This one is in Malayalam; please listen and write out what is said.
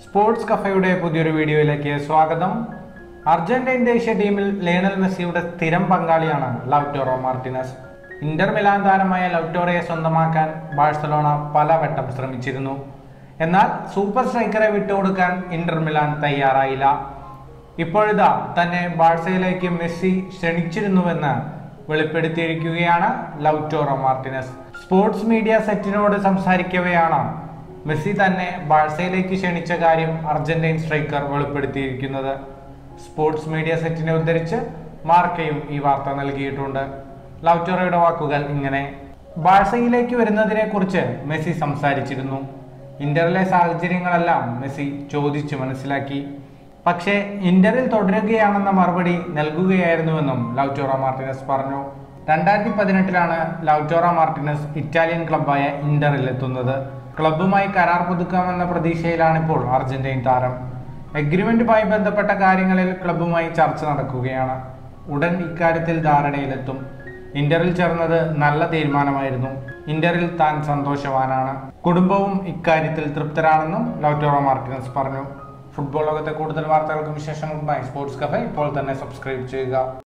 സ്പോർട്സ് കഫയുടെ പുതിയൊരു വീഡിയോയിലേക്ക് സ്വാഗതം. അർജന്റീൻ ദേശീയ ടീമിൽ ലയണൽ മെസ്സിയുടെ സ്ഥിരം പങ്കാളിയാണ് ലൗറ്റാറോ മാർട്ടിനസ്. ഇന്റർ മിലാൻ താരമായ ലൗറ്റാറോയെ സ്വന്തമാക്കാൻ ബാഴ്സലോണ പലവട്ടം ശ്രമിച്ചിരുന്നു. എന്നാൽ സൂപ്പർ സ്ട്രൈക്കറെ വിട്ടുകൊടുക്കാൻ ഇന്റർ മിലാൻ തയ്യാറായില്ല. ഇപ്പോഴിതാ തന്നെ ബാഴ്സയിലേക്ക് മെസ്സി ക്ഷണിച്ചിരുന്നുവെന്ന് വെളിപ്പെടുത്തിയിരിക്കുകയാണ് ലൗറ്റാറോ മാർട്ടിനസ്. സ്പോർട്സ് മീഡിയ സെറ്റിനോട് സംസാരിക്കവെയാണ് മെസ്സി തന്നെ ബാഴ്സയിലേക്ക് ക്ഷണിച്ച കാര്യം അർജന്റീൻ സ്ട്രൈക്കർ വെളിപ്പെടുത്തിയിരിക്കുന്നത്. സ്പോർട്സ് മീഡിയ സെറ്റിനെ ഉദ്ധരിച്ച് മാർക്കയും ഈ വാർത്ത നൽകിയിട്ടുണ്ട്. ലൗറ്റാറോയുടെ വാക്കുകൾ ഇങ്ങനെ: ബാഴ്സയിലേക്ക് വരുന്നതിനെ കുറിച്ച് മെസ്സി സംസാരിച്ചിരുന്നു. ഇന്ററിലെ സാഹചര്യങ്ങളെല്ലാം മെസ്സി ചോദിച്ചു മനസ്സിലാക്കി. പക്ഷേ ഇന്ററിൽ തുടരുകയാണെന്ന മറുപടി നൽകുകയായിരുന്നുവെന്നും ലൗറ്റാറോ മാർട്ടിനസ് പറഞ്ഞു. 2018 ലൗറ്റാറോ മാർട്ടിനസ് ഇറ്റാലിയൻ ക്ലബായ ഇന്ററിൽ എത്തുന്നത്. ക്ലബ്ബുമായി കരാർ പുതുക്കാമെന്ന പ്രതീക്ഷയിലാണിപ്പോൾ അർജന്റീൻ താരം. എഗ്രിമെന്റുമായി ബന്ധപ്പെട്ട കാര്യങ്ങളിൽ ക്ലബ്ബുമായി ചർച്ച നടക്കുകയാണ്. ഉടൻ ഇക്കാര്യത്തിൽ ധാരണയിലെത്തും. ഇന്ററിൽ ചേർന്നത് നല്ല തീരുമാനമായിരുന്നു. ഇന്ററിൽ താൻ സന്തോഷവാനാണ്. കുടുംബവും ഇക്കാര്യത്തിൽ തൃപ്തരാണെന്നും ലൗറ്റാറോ മാർട്ടിനസ് പറഞ്ഞു. ഫുട്ബോൾ ലോകത്തെ കൂടുതൽ വാർത്തകൾക്കും വിശേഷങ്ങൾക്കുമായി സ്പോർട്സ് കഫേ ഇപ്പോൾ തന്നെ സബ്സ്ക്രൈബ് ചെയ്യുക.